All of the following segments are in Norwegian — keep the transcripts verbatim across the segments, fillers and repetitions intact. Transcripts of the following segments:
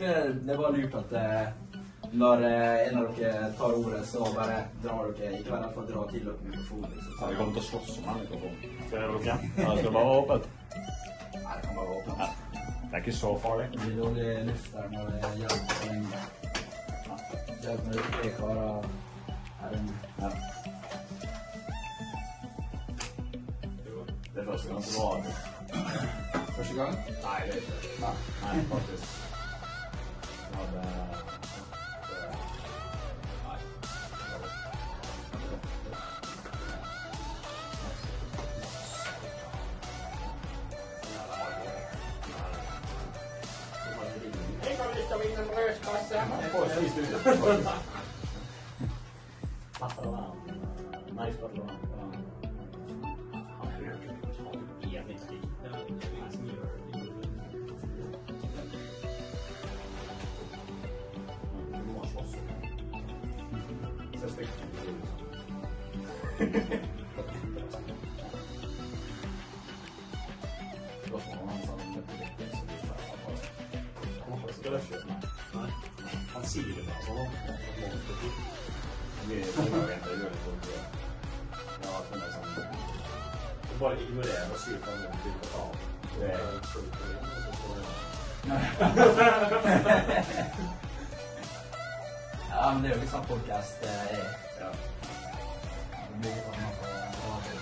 egentlig det var lurt at eh, når eh, en av dere tar ordet, så bare drar dere, ikke bare for å dra til dere mikrofonen. Liksom. Ja, vi kommer til å slåss om den mikrofonen. Skal dere lukke? Ja, det skal bare være åpent. Nei, det kan bare være åpent. Ja. Det er ikke så farlig. Det blir dårlig luft der når det hjelper så lenge. Hjelper når det ikke er karer her inne. Ja. Det er første gang som var det. Første gang? Nei, det er ikke det. Nei, Nei faktisk. Jeg hadde... Nei. Jeg har lyst til å vinne en brødskasse. Jeg får spist ut. Patteland. Nice patteland. Han sier det bare sånn. Vi er sånn at det gjør det sånn. Ja, det er sånn. Du bare ignorerer og sier fra noen til å ta av. Det er Ja, men det er jo ikke sånn podcast det er. Ja. Det blir litt annet på radio.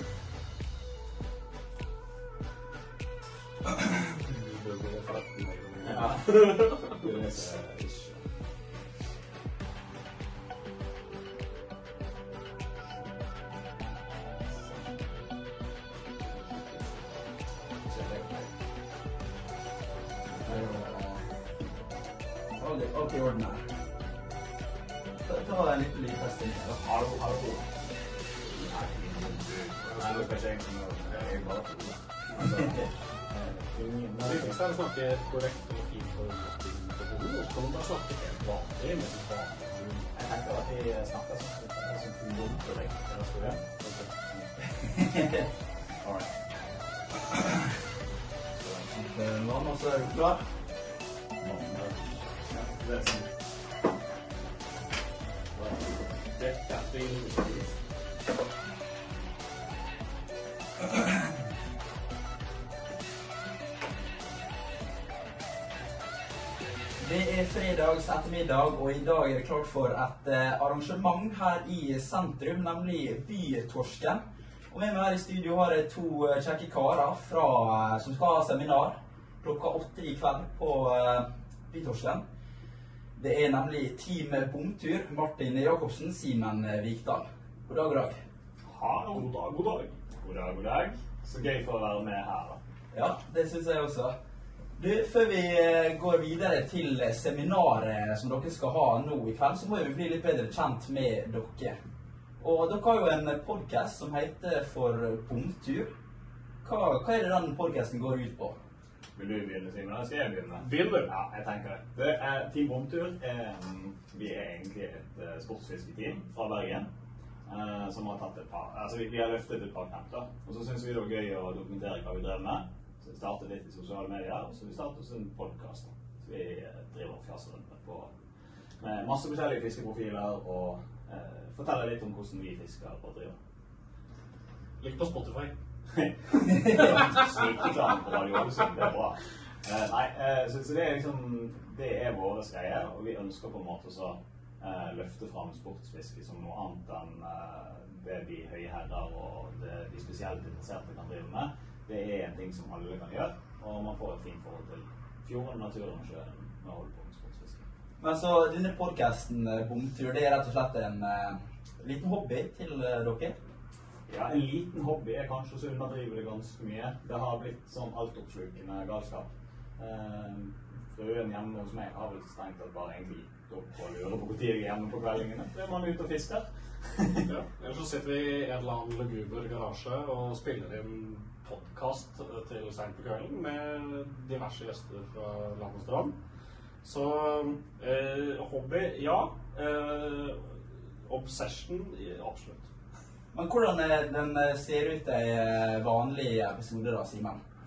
Ja. Det er ikke... Alt i orden her. Ta en liten lydtesting. Hallo, hallo. Nei, det skal ikke egentlig noe. Jeg er bare på det. Det viktigste er å snakke korrekt og fint og mikrofonen, og så kan man bare snakke helt vanlig med sin vanlig. Jeg tenker at vi snakker sånn som fungerer korrekt. Eller skal vi gjøre? Alright. Nå må så er du klar. Det er sånn. Dette er det. Det er fredags ettermiddag, og i dag er det klart for et eh, arrangement her i sentrum, nemlig Bytorsken. Og med meg her i studio har jeg to eh, kjekke karer fra, eh, som skal ha seminar klokka åtte i kveld på eh, Bytorsken. Det er nemlig Team Bomtur, Martin Jakobsen, Simen Vikdal. God dag, god dag. Ha, god dag, god dag. God dag, god dag. Så gøy for å være med her da. Ja, det synes jeg også. Du, før vi går videre til seminaret som dere skal ha nå i kveld, så må vi bli litt bedre kjent med dere. Og dere har jo en podcast som heter For Bomtur. Hva, hva er det den podcasten går ut på? Vil du begynne, Simen? Eller skal jeg begynne? Begynn du? Ja, jeg tenker det. Det er Team Bomtur. Um, vi er egentlig et uh, sportsfisketeam fra Bergen. Uh, som har tatt et par, altså vi, vi har løftet et par knep da. Og så synes vi det var gøy å dokumentere hva vi drev med. Så vi startet litt i sosiale medier, og så vi startet oss en podcast da. Så vi uh, driver og fjaser rundt på med masse forskjellige fiskeprofiler og uh, forteller litt om hvordan vi fisker og driver. Ligg på Spotify. Snikreklame på Radio Ålesund, det er bra. Uh, nei, uh, så, så det er liksom, det er våre greier, og vi ønsker på en måte så uh, løfte frem sportsfiske som noe annet enn uh, det de høye herrer og det de spesielt interesserte kan drive med. Det er en ting som alle kan gjøre, og man får et fint forhold til fjorden, naturen og sjøen med å holde på med sportsfiske. Men så denne podcasten Bomtur, det er rett og slett en uh, liten hobby til uh, dere? Ja, en liten hobby er kanskje så underdriver det ganske mye. Det har blitt sånn altoppslukende galskap. Uh, frøen hjemme hos meg har vel strengt at bare egentlig gitt opp og lurer på hvor tid jeg er hjemme på kveldingene. Så er man ute og fisker. Ja, ellers så sitter vi i en eller annen luguber garasje og spiller inn podcast til sent på kvelden med diverse gjester fra land og strand. Så eh, hobby, ja. Eh, obsession, absolutt. Men hvordan den ser ut i vanlig episode da, Simen?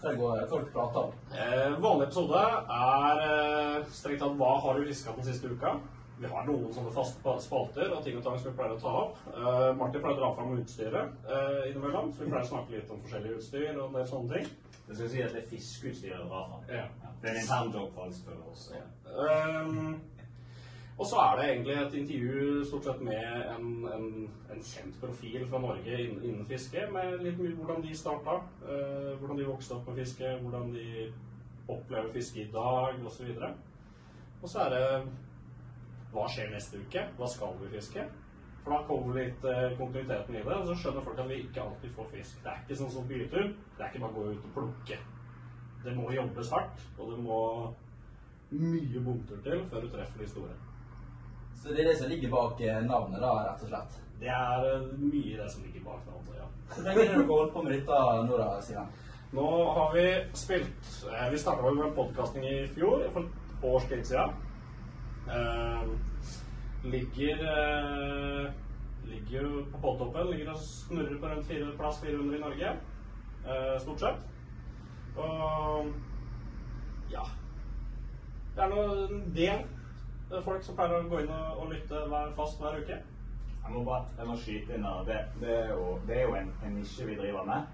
Hva det går, hva dere prater om? Eh, vanlig episode er eh, strengt tatt hva har du fisket den siste uka. Vi har noen sånne faste spalter og ting og tang som vi pleier å ta opp. Eh, Martin pleier å dra fram utstyret eh, innimellom, så vi pleier å snakke litt om forskjellige utstyr og en del sånne ting. Det skal si at det er fiskeutstyret å dra fram. Ja. Ja. Det er en intern jobb for selvfølgelig også. Ja. Um, og så er det egentlig et intervju stort sett med en, en, en kjent profil fra Norge innen, innen fiske, med litt mye hvordan de startet, uh, hvordan de vokste opp med fiske, hvordan de opplever fiske i dag, og så videre. Og så er det hva skjer neste uke? Hva skal vi fiske? For da kommer litt uh, kontinuiteten i det, og så skjønner folk at vi ikke alltid får fisk. Det er ikke sånn som bytur, det er ikke bare å gå ut og plukke. Det må jobbes hardt, og det må mye bomtur til før du treffer de store. Så det er det som ligger bak navnet da, rett og slett? Det er uh, mye det som ligger bak navnet, ja. Så lenge har dere holdt på med dette nå da, Simen? Nå har vi spilt, eh, vi startet vel med en podcasting i fjor, for et års tid siden. Uh, ligger, uh, ligger jo på podtoppen, ligger og snurrer på rundt fire, plass fire hundre i Norge, uh, stort sett. Og ja, det er noen del folk som pleier å gå inn og, og lytte hver, fast hver uke. Jeg må bare jeg må skyte inn her. Det, det er jo, det er jo en, en nisje vi driver med,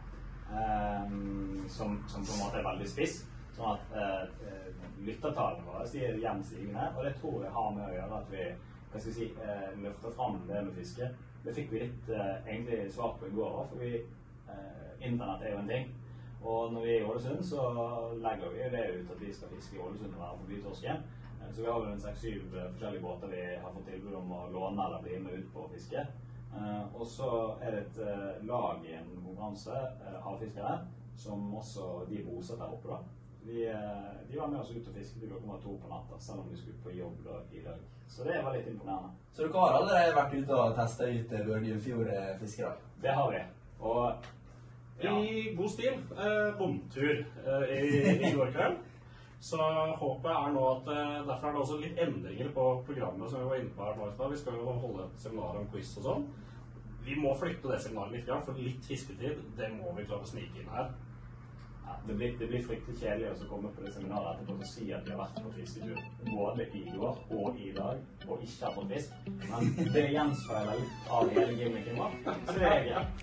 um, som, som på en måte er veldig spiss. Sånn at uh, lyttertallene våre stiger jevnt stigende, og det tror jeg har med å gjøre at vi hva skal jeg si, uh, løfter fram det med fiske. Det fikk vi litt uh, egentlig svar på i går, for vi, uh, internett er jo en ting. Og når vi er i Ålesund, så legger vi det ut at vi skal fiske i Ålesund og være på bytorsken. Så vi har vel en seks-syv forskjellige båter vi har fått tilbud om å låne eller bli med ut på fiske. Og så er det et lag i en konkurranse, havfiskere, som også de bosatt der oppe da. De, de var med oss ut og fiske til klokka var to på natta, selv om de skulle på jobb da, i dag. Så det var litt imponerende. Så dere har allerede vært ute og testet ut Børgefjord-fiskere? Det har vi. Og ja. I god stil, eh, bomtur eh, i, i går kveld. Så håpet er nå at eh, derfor er det også litt endringer på programmet som vi var inne på her nå. Vi skal jo holde et seminar om quiz og sånn. Vi må flytte det seminaret litt, for litt fisketid, det må vi klare å snike inn her. Ja, det, blir, det blir fryktelig kjedelig å komme på det seminaret etterpå og si at vi har vært på fisketur både i går og i dag, og ikke har fått fisk. Men det gjenspeiler litt av hele gimmicken vår, så det er greit.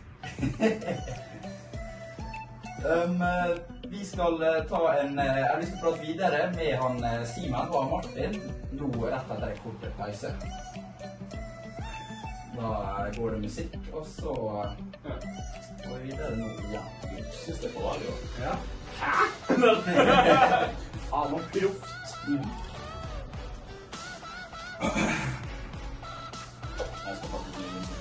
Um, vi skal uh, ta en uh, vi skal prate videre med han uh, Simen og Martin nå rett etter en kort pause. Da uh, går det musikk, og så uh, går vi videre nå igjen. Jeg synes det er på radio. Ja. Hæ? Faen og proft. Mm. Jeg skal faktisk bli musikk.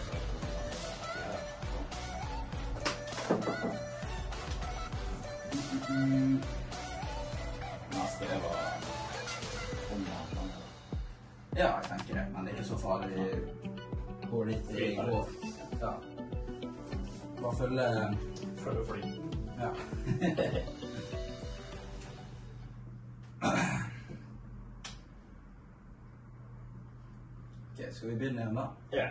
Mm. Neste det var omvann. Ja, jeg tenker det, men det er ikke så farlig. Går litt i går. Ja. Bare følge... Følge flyten. Ja. Ok, skal vi begynne igjen da? Ja.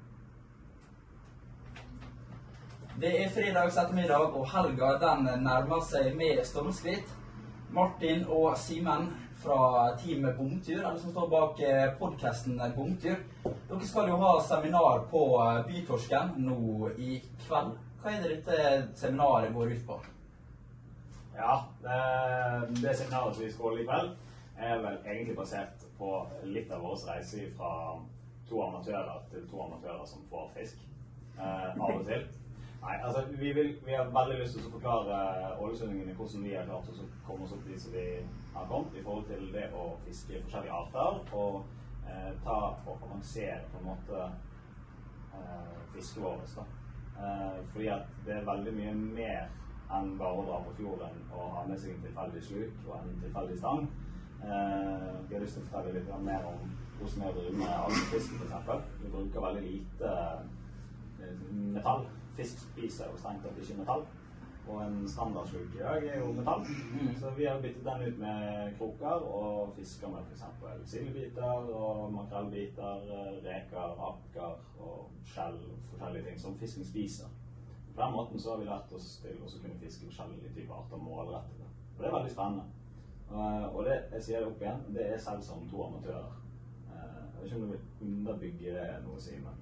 Det er fredags ettermiddag, og helga den nærmer seg med stormskritt. Martin og Simen fra teamet Bomtur, eller som står bak podcasten Bomtur. Dere skal jo ha seminar på Bytorsken nå i kveld. Hva er det dette seminaret går ut på? Ja, det, det seminaret som vi skal holde i kveld er vel egentlig basert på litt av vår reise fra to amatører til to amatører som får fisk eh, av og til. Nei, altså vi, vil, vi har veldig lyst til å forklare ålesundingene hvordan vi har klart å komme oss opp dit som vi har kommet i forhold til det å fiske forskjellige arter og eh, ta og avansere på en måte eh, fisket vårt da. Eh, fordi at det er veldig mye mer enn bare å dra på fjorden og ha med seg en tilfeldig sluk og en tilfeldig stang. Eh, vi har lyst til å fortelle litt mer om hvordan vi har drivet med algefiske for eksempel. Vi bruker veldig lite eh, metall. Fisk spiser jo strengt tatt ikke metall, og en standardsluk i dag er jo metall. Mm. Så vi har byttet den ut med kroker og fisker med for eksempel sildbiter og makrellbiter, reker, akker og skjell og forskjellige ting som fisken spiser. På den måten så har vi lært oss til å kunne fiske forskjellige typer arter målrettet. Og det er veldig spennende. Og det, jeg sier det opp igjen, det er selv som to amatører. Jeg vet ikke om du vil underbygge det noe, Simen?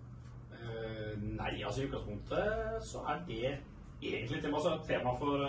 Uh, nei, altså i utgangspunktet så er det egentlig tema, altså et tema for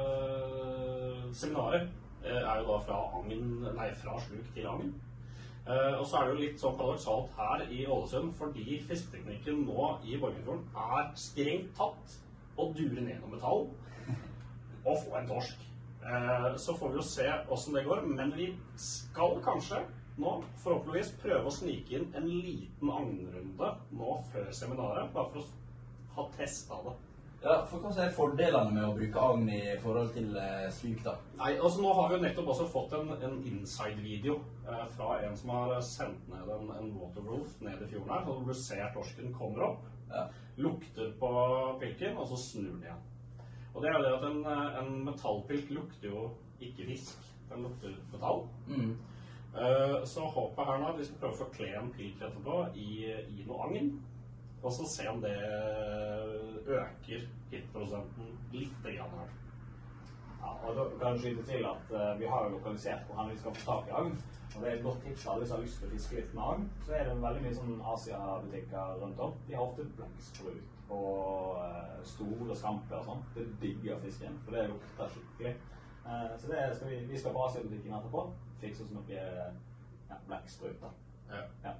uh, seminaret uh, er jo da fra, Angen, nei, fra sluk til Angen. Uh, og så er det jo litt sånn paradoksalt her i Ålesund, fordi fisketeknikken nå i Borgundfjorden er strengt tatt å dure ned noe metall og få en torsk. Uh, så får vi jo se hvordan det går, men vi skal kanskje nå forhåpentligvis prøve å snike inn en liten agnrunde nå før seminaret, bare for å ha testet det. Ja, for hva er fordelene med å bruke agn i forhold til uh, sluk da? Nei, altså nå har vi jo nettopp også fått en, en inside-video eh, fra en som har sendt ned en, en waterproof ned i fjorden her, hvor du ser torsken kommer opp, ja. Lukter på pilken, og så snur den igjen. Og det er jo det at en, en metallpilk lukter jo ikke fisk, den lukter metall. Mm. Uh, så håper jeg her nå at vi skal prøve å forkle en pilk etterpå i, i noe agn, og så se om det øker hitprosenten litt grann her. Ja, og da kan jeg skyte til at uh, vi har jo lokalisert hvor vi skal få tak i agn, og det er et godt tips alle som har lyst til å fiske litt med agn. Så er det veldig mye sånn Asia-butikker rundt om. De har ofte blekksprut og uh, store skamper og sånn. Det digger fisken, for det lukter skikkelig. Uh, så det skal vi, vi skal på Asia-butikken etterpå. Fikse oss noe ja, blekksprut da. Ja. Ja.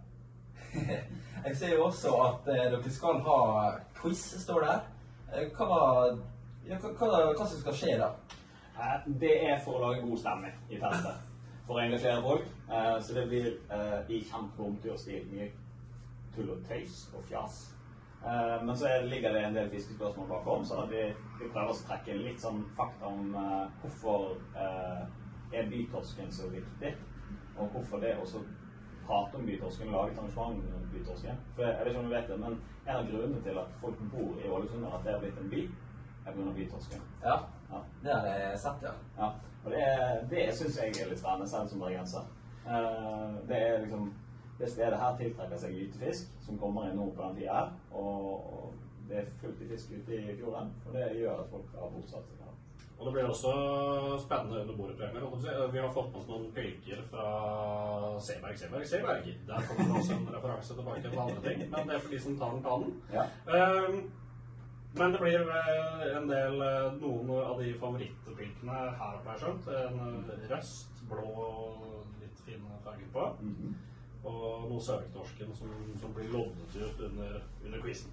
Jeg ser jo også at eh, dere skal ha quiz, står der. Eh, hva, ja, hva, hva, hva som skal skje da? Eh, det er for å lage god stemning i teltet. For å engasjere folk. Eh, så det blir eh, i kjent bomturstil mye tull og tøys og fjas. Eh, men så er, ligger det en del fiskespørsmål bakom, så vi, vi prøver å trekke litt sånn fakta om eh, hvorfor eh, er bytorsken så viktig, og hvorfor det også prate om bytorsken, lage et arrangement om bytorsken. For jeg vet ikke om du vet det, men en av grunnene til at folk bor i Ålesund og at det har blitt en by, er grunn av bytorsken. Ja, ja, det har jeg sett, ja. Ja, og det, det synes jeg er litt spennende, selv som bergenser. Det er liksom, det stedet her tiltrekker seg gytefisk, som kommer inn nå på den tiden her, og det er fullt i fisk ute i fjorden, og det gjør at folk har bosatt seg her. Og det blir også spennende under bordet-premier. Vi har fått med oss noen pilker fra Seberg, Seberg, Seberg. Der kommer det også en referanse tilbake til andre ting, men det er for de som tar den kanen. Ja. Um, men det blir en del, noen av de favorittpilkene her oppe er skjønt. En røst, blå, litt fine farger på. Mm-hmm. Og noe søktorsken som, som blir loddet ut under, under quizen.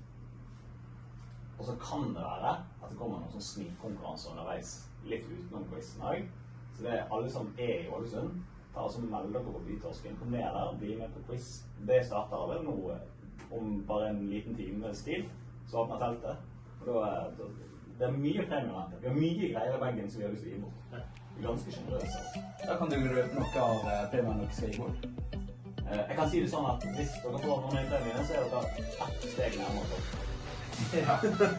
Og så kan det være at det kommer noen sånn snikkonkurranse underveis, litt utenom quizen også. Så det er alle som er i Ålesund, tar altså meld dere på bytorsken, kom ned der, bli med på quiz. Det starter vel nå om bare en liten time stil, så åpner teltet. Og da, da, det er mye premium. Vi har mye greier i baggen som vi har lyst til å gi bort. Vi er ganske generøse. Altså. Da kan du røpe noe av premien dere skal gi bort. Jeg kan si det sånn at hvis dere får noen i premien, så er dere ett steg nærmere på. Ja.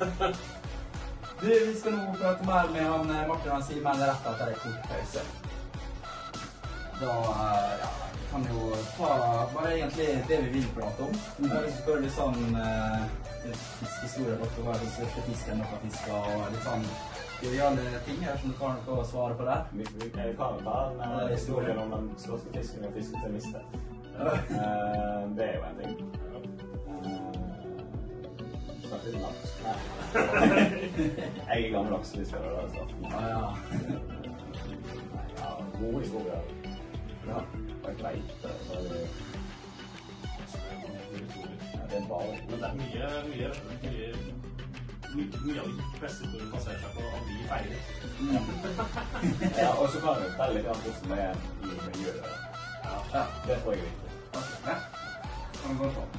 Du, vi skal nå prate mer med han Martin og Simen rett etter en kort pause. Da ja, kan vi jo ta bare egentlig det vi vil prate om. Vi bare spør litt sånn uh, fiskehistorie, hva er den største fisken dere fisker, og litt sånn joviale ting. Jeg som du har noe å svare på der. Vi, vi kan ta en historien om den største fisken og fisket til miste. uh, det er jo en ting. Snakker litt laks. Jeg er gammel laksefisker, det er det. Ja, ja. Ja, gode historier. Ja, jeg vet det. Så er det... Ja, det er bare... Men det er mye, mye, mye, mye, mye av de beste historier baserer seg på at vi feirer. Ja. Ja, og så kan jeg fortelle litt om hvordan det er i miljøet. Ja, ja, det tror jeg er viktig. Ja, kan vi gå på.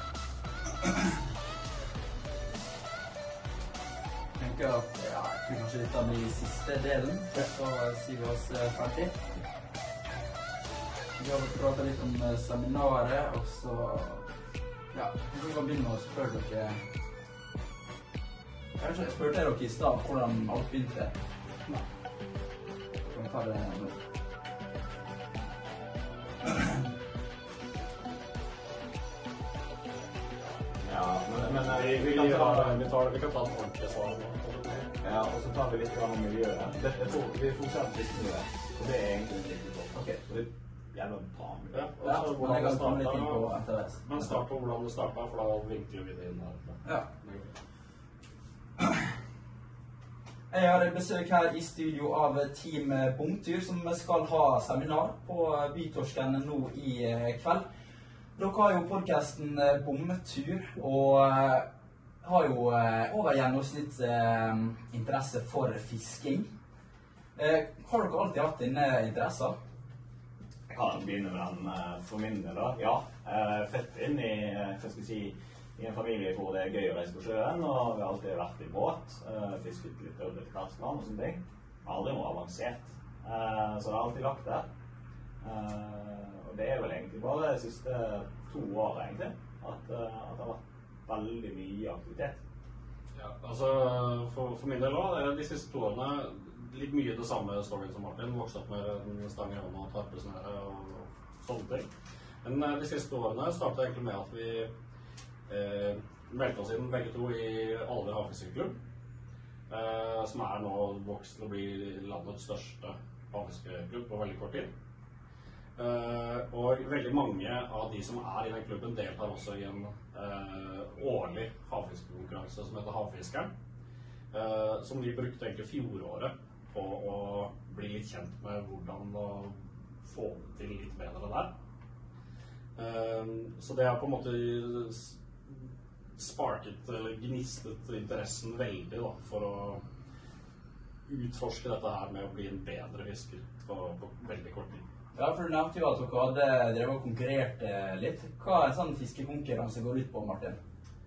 Jeg tenker at ja, jeg tror kanskje dette blir i siste delen, så sier vi oss ferdig. Vi har pratet litt om seminaret, og så ja, vi kan begynne å spørre dere. Kanskje jeg spurte dere i stad hvordan alt begynte. Nei. Vi kan ta det nå. Ja, men, men uh, Vi, vi, vi, kan ta, vi, tar, vi kan ta et ordentlig svar nå. Ja, og så tar vi litt om miljøet. Det, jeg tror vi fokuserer på fiskemiljøet, og det er egentlig en viktig sak. Ok. Og det er jævla bra. Ja, og Ja, så men hvordan jeg det kan komme litt inn på starta. etter det. Men start på hvordan det starta, for da vinkler vi det inn her. Ja. Jeg har besøk her i studio av Team Bomtur, som skal ha seminar på Bytorsken nå i kveld. Dere har jo podcasten Bomtur, og har jo over gjennomsnitt interesse for fisking. Har dere alltid hatt denne interessen? Jeg kan begynne med den for min del da. Ja, jeg er født inn i, hva skal jeg si, i en familie hvor det er gøy å reise på sjøen, og vi har alltid vært i båt, fisket litt ørret i ferskvann og sånne ting. Aldri noe avansert, så det har alltid lagt der. Og det er vel egentlig bare de siste to år egentlig, at, at det har vært veldig mye aktivitet. Ja, altså for, for min del også, de siste to årene, litt mye det samme storyen som Martin, vokste opp med en stang i hånda og tarpesnære og sånne ting. Men de siste årene startet egentlig med at vi Eh, meldte oss inn begge to i Alver havfiskeklubb, eh, som er nå vokst til å bli landets største havfiskeklubb på veldig kort tid. Eh, og veldig mange av de som er i den klubben deltar også i en eh, årlig havfiskekonkurranse som heter Havfiskeren, eh, som vi brukte egentlig fjoråret på å bli litt kjent med hvordan å få det til litt bedre der. Eh, så det er på en måte sparket eller gnistet interessen veldig da, for å utforske dette her med å bli en bedre fisker på, på veldig kort tid. Ja, for du nevnte jo at dere hadde drevet og konkurrert litt. Hva en sånn fiskekonkurranse går ut på, Martin?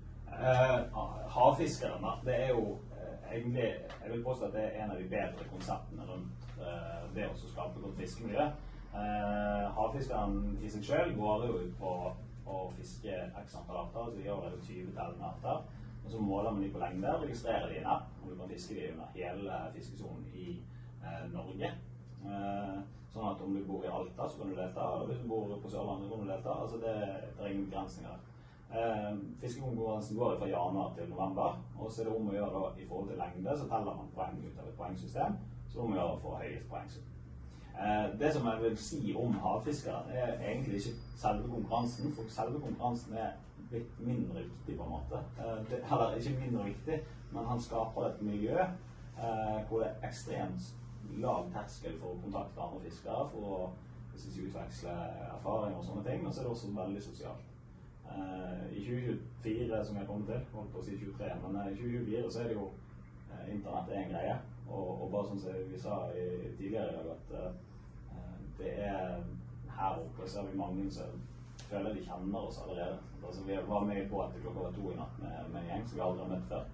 Eh, havfiskeren, det er jo eh, egentlig, jeg vil påstå at det er en av de bedre konseptene rundt eh, det å skape godt fiskemiljø. Eh, havfiskeren i seg selv går jo ut på og fiske x antall arter, så vi gjør det tjue tellende arter. Og så måler man de på lengde og registrerer de inne, og du kan fiske de under hele fiskesonen i eh, Norge. Eh, sånn at om du bor i Alta, så kan du delta, og hvis du bor på Sørlandet, så kan du delta. Altså det, det er ingen begrensninger. Eh, fiskekonkurransen går fra januar til november, og så er det om å gjøre da, i forhold til lengde, så teller man poeng ut av et poengsystem, så om å gjøre å få høyest poengsum. Eh, det som jeg vil si om havfiskeren er egentlig ikke selve konkurransen, for selve konkurransen er litt mindre viktig på en måte. Eh, det, eller ikke mindre viktig, men han skaper et miljø eh, hvor det er ekstremt lav terskel for å kontakte andre fiskere, for å utveksle erfaring og sånne ting, men så er det også veldig sosialt. Eh, I tjue tjuefire, som jeg kommer til, holdt på å si tjuetre, men i tjue tjuefire så er det jo eh, internett er en greie. Og, og bare sånn som vi sa i, tidligere i dag, at uh, det er her oppe, så er vi mange som føler de kjenner oss allerede. Altså, vi var med i båt til klokka var to i natt med, med en gjeng som vi aldri har møtt før.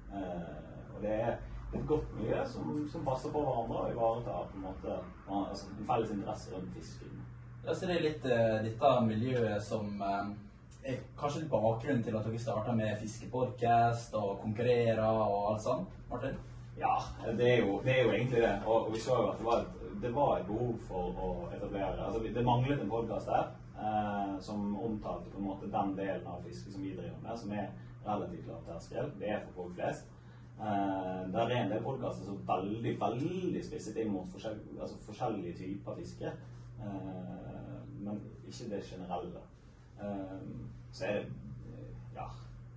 Uh, og det er et godt miljø som, som passer på hverandre og ivaretar på en måte altså, en felles interesse rundt fisking. Ja, så det er litt uh, dette miljøet som uh, er kanskje litt bakgrunnen til at dere startet med fiskepodcast og konkurrerer og alt sånt, Martin? Ja, det er, jo, det er jo egentlig det, og, og vi så jo at det var, et, det var et behov for å etablere, altså det manglet en podcast der, eh, som omtalte på en måte den delen av fiske som vi driver med, som er relativt lavt terskel, det er for folk flest. Eh, der er en del podcaster som veldig, veldig spisset inn mot forskjell, altså forskjellige typer fiske, eh, men ikke det generelle. Eh, så er det, ja,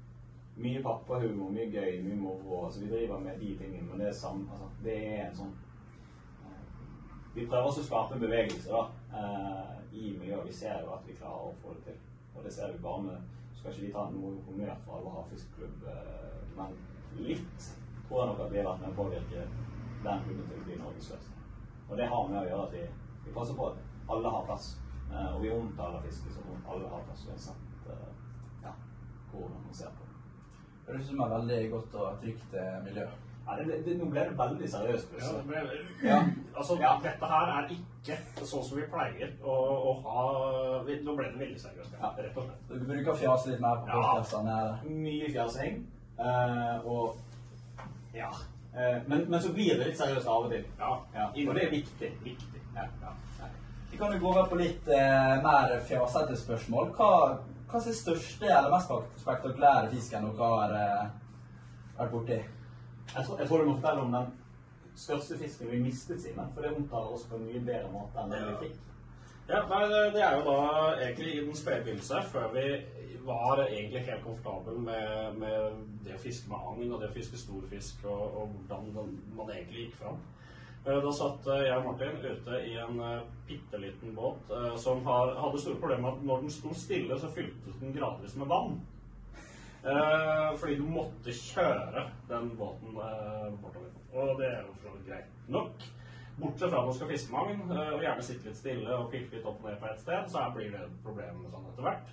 mye pappahumor, mye gøy, mye moro, altså vi driver med de tingene, men det er, sam, altså, det er en sånn eh, vi prøver også å skape en bevegelse da, eh, i miljøet. Vi ser jo at vi klarer å få det til, og det ser vi bare med, skal ikke vi ta noe honnør fra Alver havfiskeklubb, eh, men litt tror jeg nok at vi har vært med å påvirke den klubben til å bli Norges største. Og det har med å gjøre at vi, vi passer på at alle har plass, eh, og vi omtaler fiske som om alle har plass, uansett eh, ja, hvordan man ser på. Det er som er veldig godt og trygt miljø. Ja, det, det, nå ble det veldig seriøst. Ja, men, ja. Altså, ja. Dette her er ikke sånn som vi pleier å, å ha. Vi, nå ble det veldig seriøst, ja. Rett og slett. Du bruker å fjase litt mer på podcastene. Ja, mye fjasing. Uh, og ja. Uh, men, men så blir det litt seriøst av og til. Ja. Ja. Og det er viktig. viktig. Ja. Ja. Ja. Vi kan jo gå over på litt uh, mer fjasete spørsmål. Hva hva er den største eller mest spektakulære fisken dere har uh, vært borti? Jeg tror, jeg tror du må fortelle om den største fisken vi mistet, Simen, for det omtaler oss på en mye bedre måte enn det vi fikk. Ja, nei, det, det er jo da egentlig i den spede begynnelse, før vi var egentlig helt komfortabel med, med det å fiske med agn og det å fiske stor fisk og, og hvordan man egentlig gikk fram. Da satt jeg og Martin ute i en pitteliten båt som har, hadde store problemer med at når den sto stille, så fyltes den gradvis med vann. Fordi du måtte kjøre den båten bortover. Og det er jo så greit nok. Bortsett fra når du skal fiske med agn, og gjerne sitte litt stille og pirke litt opp og ned på et sted, så blir det et problem sånn etter hvert.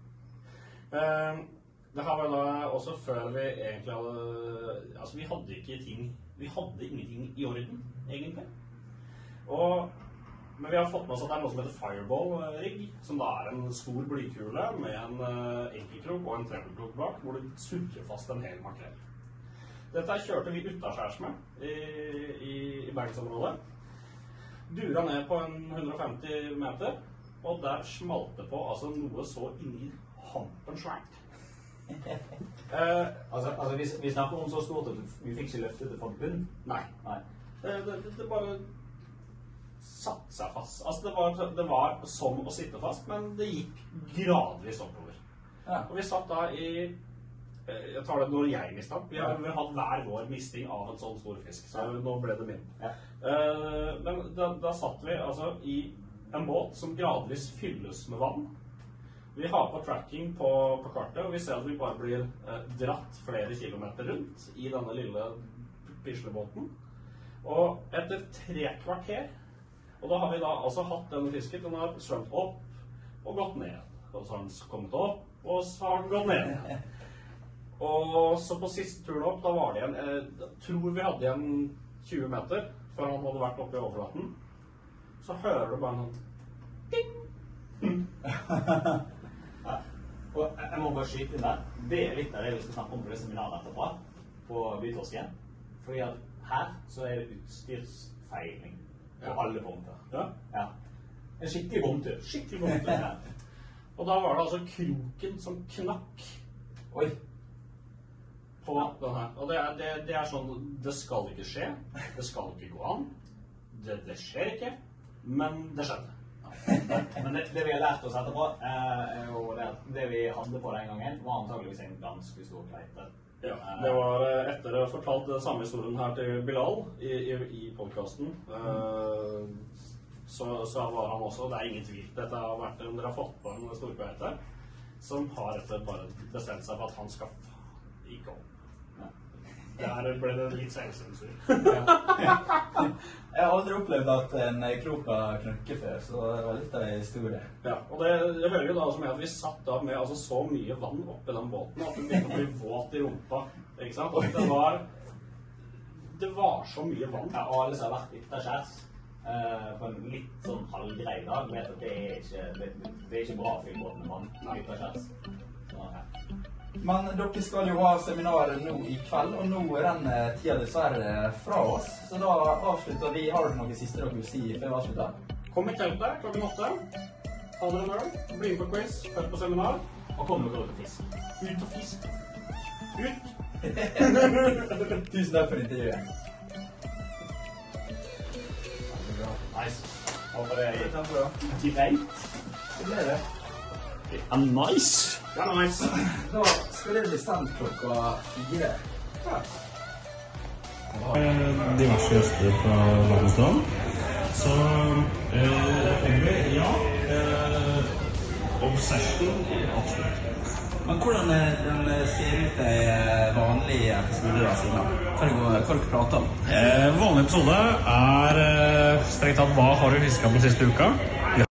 Det her var da også før vi egentlig hadde, altså vi hadde ikke ting, vi hadde ingenting i orden, egentlig. Og, men vi har fått med oss at det er noe som heter Fireball-rigg, som da er en stor blykule med en enkelkrok og en trebbelkrok bak, hvor du surrer fast en hel makrell. Dette kjørte vi utaskjærs med i, i, i Bergensområdet. Dura ned på en hundre og femti meter, og der smalt det på altså noe så inni hampen svært. eh, altså, altså vi, vi snakker om så stort at vi fikk ikke løftet det fra bunn? Nei. Nei. Det, det, det bare satt seg fast. Altså det var, det var som å sitte fast, men det gikk gradvis oppover. Ja. Og vi satt da i jeg tar det når jeg mistet. Vi har, vi har hatt hver vår misting av en sånn stor fisk, så nå ble det min. Ja. Uh, men da, da satt vi altså i en båt som gradvis fylles med vann. Vi har på tracking på, på kartet, og vi ser at vi bare blir uh, dratt flere kilometer rundt i denne lille pislebåten. Og etter tre kvarter, og da har vi da altså hatt denne fisken, den har svømt opp og gått ned. Og så har den kommet opp, og så har den gått ned. Og så på siste turen opp, da var det igjen, jeg tror vi hadde igjen tjue meter, før han hadde vært oppe i overflaten. Så hører du bare noen ding! Ja. Og jeg må bare skyte inn der. Det er litt av det vi skal snakke om på det seminaret etterpå, på Bytorsken. Fordi at her så er det utstyrsfeiling på ja. Alle punkter. Ja. Ja. En skikkelig bomtur. Skikkelig bomtur. Ja. Og da var det altså kroken som knakk. Oi! På den her. Og det er, det, det er sånn, det skal ikke skje, det skal ikke gå an, det, det skjer ikke, men det skjedde. Men det, det vi har lært oss etterpå, er jo det at det vi hadde på den gangen, var antageligvis en ganske stor kleite. Ja, det var etter å ha fortalt den samme historien her til Bilal i, i, i podcasten, mm. så, så var han også, det er ingen tvil, dette har vært en, dere har fått på en stor kleite, som har etter bare bestemt seg for at han skal ikke om. Der ble det litt selvsensur. Ja. Jeg har aldri opplevd at en krok har knøkket før, så det var litt av en historie. Ja, og det, det hører jo da som er at vi satt da med altså, så mye vann oppi den båten at det begynte å bli våt i rumpa, ikke sant? Og det var, det var så mye vann. Ja, og alle som har vært ytterskjærs uh, på en litt sånn halvgrei dag, vet at det er ikke, det, det er ikke bra å fylle båten med vann ytterskjærs. Så, ja. Men dere skal jo ha seminaret nå i kveld, og nå renner tida dessverre fra oss. Så da avslutter vi. Har dere noe siste dere vil si før vi avslutter? Kom i teltet klokken åtte. Ta dere en øl, bli med på quiz, hør på seminar, og kom dere ut og fisk. Ut og fisk. Ut! Tusen takk for intervjuet. Nice. Håper det er greit. Det ble det. Ja, nice! Ja, nice! Da skal det bli sendt klokka fire. Ja. Diverse gjester fra Landstrand. Så eh, ja, eh, Obsession, absolutt. Men hvordan den ser ut i vanlig episode da, Simen? Hva er det dere prater om? Eh, vanlig episode er eh, strengt tatt hva har du fisket på siste uka?